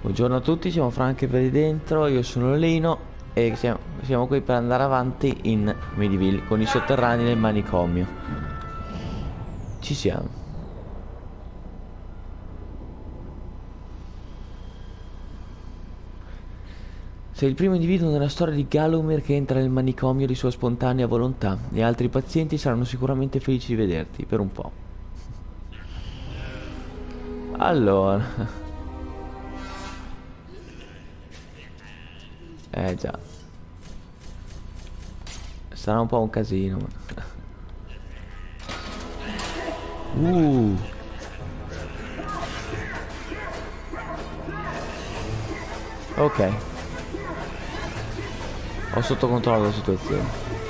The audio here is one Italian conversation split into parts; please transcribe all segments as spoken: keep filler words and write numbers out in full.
Buongiorno a tutti, siamo Frank e Vedi Dentro, io sono Lino e siamo, siamo qui per andare avanti in Mediville con i sotterranei del manicomio. Ci siamo. Sei il primo individuo nella storia di Gallowmere che entra nel manicomio di sua spontanea volontà. Gli altri pazienti saranno sicuramente felici di vederti, per un po'. Allora... Eh già. Sarà un po' un casino. Uh. Ok. Ho sotto controllo la situazione.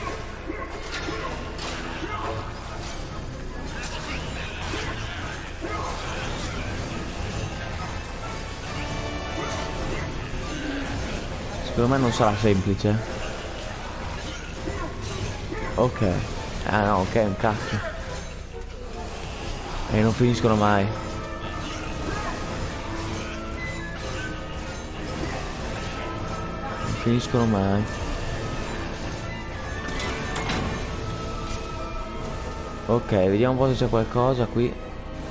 Secondo me non sarà semplice. Ok. Ah no, ok, un cazzo. E non finiscono mai. Non finiscono mai. Ok, vediamo un po' se c'è qualcosa qui.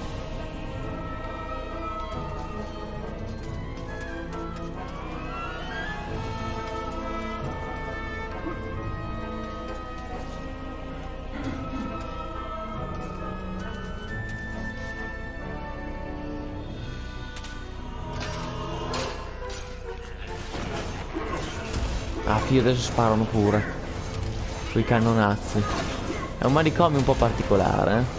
Ah, figlio, adesso sparano pure. Quei cannonazzi. È un manicomio un po' particolare, eh.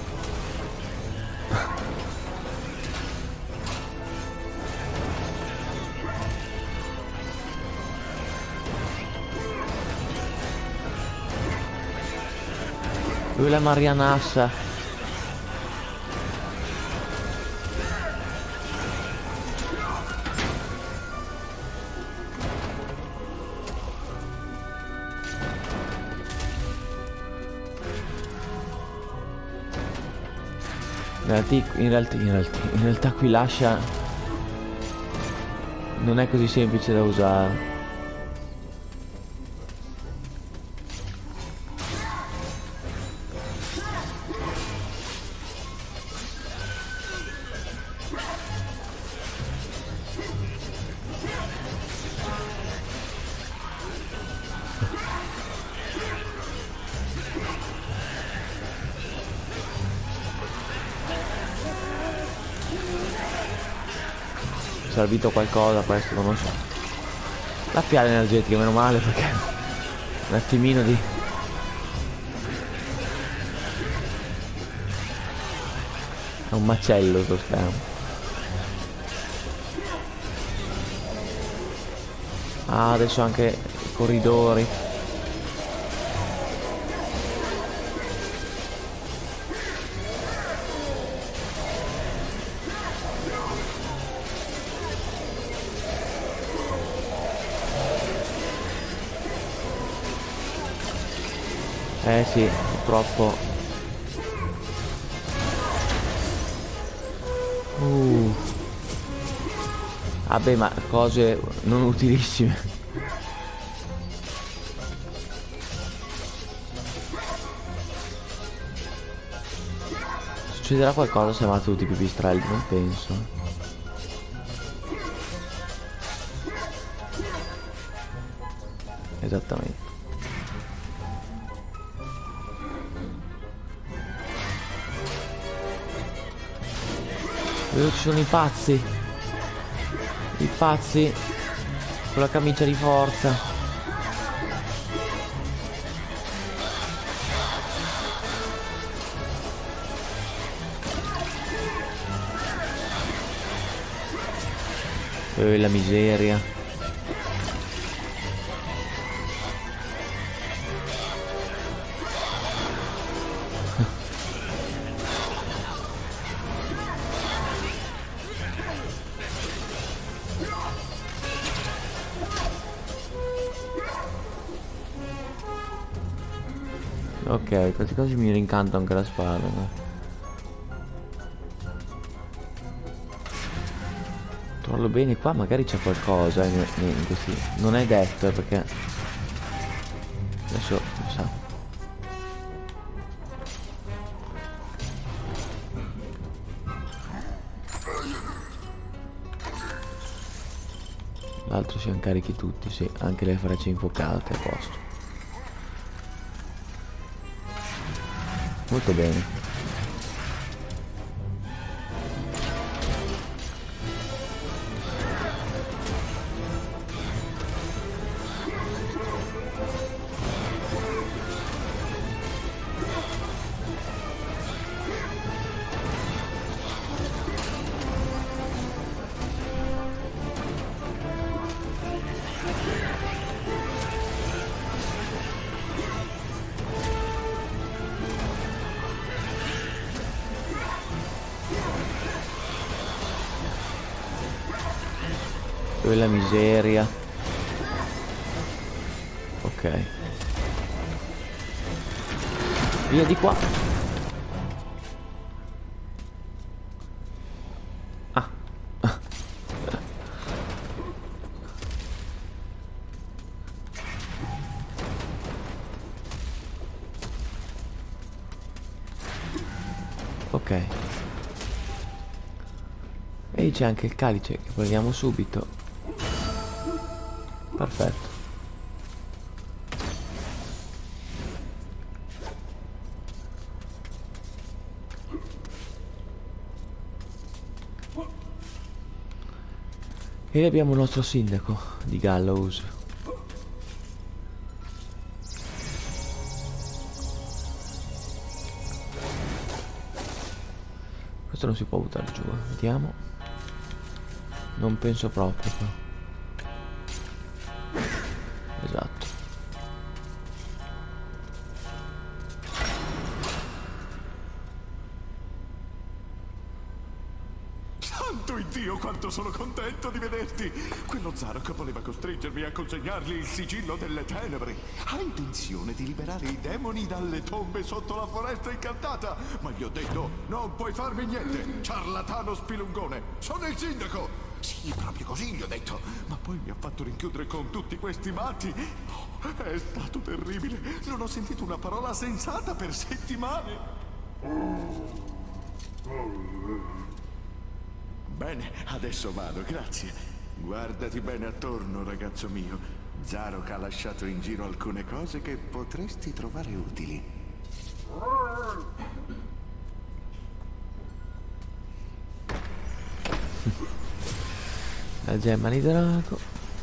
Lui è la Marianassa. In realtà, in realtà, in realtà, in realtà qui l'ascia non è così semplice da usare. È servito qualcosa questo, non lo so. La piala energetica, meno male, perché un attimino di... È un macello sto schermo. Ah, adesso anche i corridori. Eh sì, purtroppo. Uh. Vabbè, ma cose non utilissime. Succederà qualcosa se amato tutti i pipistrelli? Non penso. Esattamente. Vedo ci sono i pazzi. I pazzi con la camicia di forza. Eh, la miseria. Ok, quasi quasi mi rincanto anche la spada, no? Guardo bene qua, magari c'è qualcosa in, in questi... Non è detto, eh, perché... Adesso lo sa. L'altro si incarichi tutti, sì, anche le frecce infuocate a posto. Molto bene. Quella miseria. Ok. Via di qua. Ah. Ok. E c'è anche il calice che prendiamo subito. Perfetto. E abbiamo il nostro sindaco di Gallows. Questo non si può buttare giù, eh. Vediamo. Non penso proprio, però. Esatto. Santo Iddio, quanto sono contento di vederti! Quello Zarok voleva costringermi a consegnargli il sigillo delle tenebre. Ha intenzione di liberare i demoni dalle tombe sotto la foresta incantata. Ma gli ho detto, non puoi farmi niente, ciarlatano spilungone. Sono il sindaco! Sì, proprio così gli ho detto. Ma poi mi ha fatto rinchiudere con tutti questi matti. Oh, è stato terribile. Non ho sentito una parola sensata per settimane. Bene, adesso vado, grazie. Guardati bene attorno, ragazzo mio. Zarok ha lasciato in giro alcune cose che potresti trovare utili. La gemma di drago.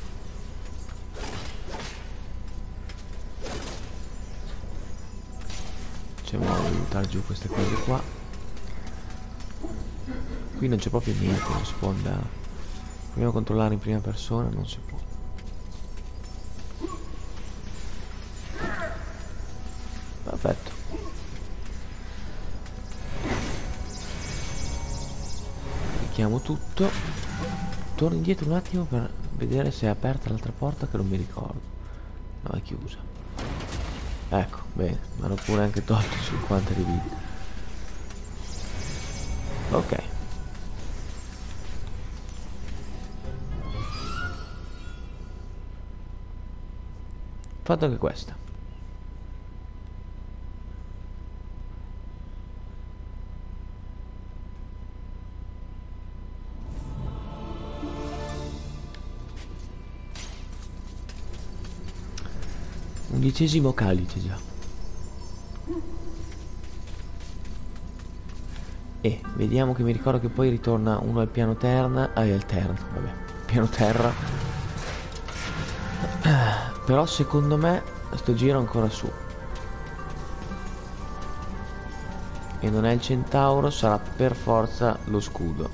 C'è modo di buttare giù queste cose qua. Qui non c'è proprio niente, non si può andare. Proviamo a controllare in prima persona, non si può. Perfetto. Clicchiamo tutto. Torno indietro un attimo per vedere se è aperta l'altra porta, che non mi ricordo. No, è chiusa. Ecco, bene, mi hanno pure anche tolto cinquanta di vita. Ok. Fatto anche questa. Undicesimo calice già. E vediamo, che mi ricordo che poi ritorna uno al piano terra. Ah, è al terra, vabbè, piano terra. Però secondo me sto giro ancora su. E non è il centauro, sarà per forza lo scudo.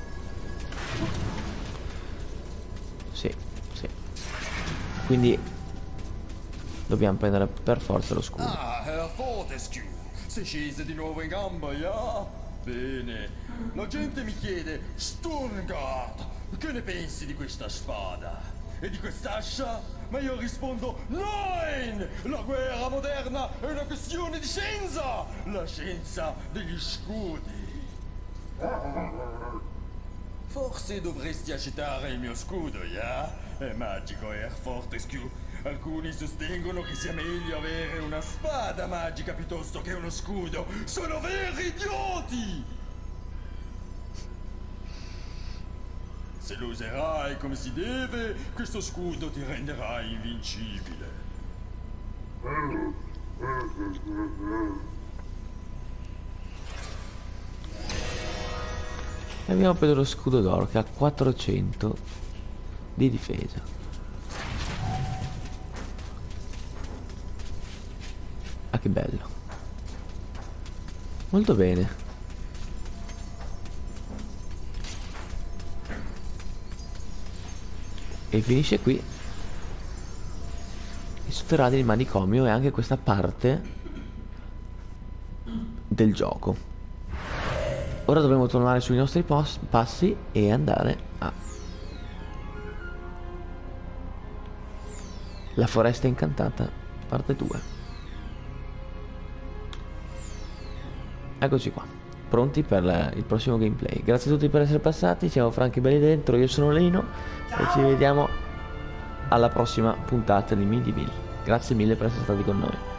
Sì, sì. Quindi dobbiamo prendere per forza lo scudo. Ah, Herr Fortescue, sei scese di nuovo in gamba, ja? Bene. La gente mi chiede, Sturmgard, che ne pensi di questa spada? E di quest'ascia? Ma io rispondo, nein! La guerra moderna è una questione di scienza! La scienza degli scudi. Forse dovresti accettare il mio scudo, ya? È magico, è Fortescue. Alcuni sostengono che sia meglio avere una spada magica piuttosto che uno scudo. Sono veri idioti! Se lo userai come si deve, questo scudo ti renderà invincibile. E abbiamo preso lo scudo d'oro che ha quattrocento di difesa. Ah, che bello. Molto bene. E finisce qui i sotterranei del manicomio e anche questa parte del gioco. Ora dovremo tornare sui nostri passi e andare a La foresta incantata, parte due. Eccoci qua, pronti per la, il prossimo gameplay. Grazie a tutti per essere passati, siamo Franchi Belli Dentro, io sono Lino e ci vediamo alla prossima puntata di Medieval. Grazie mille per essere stati con noi.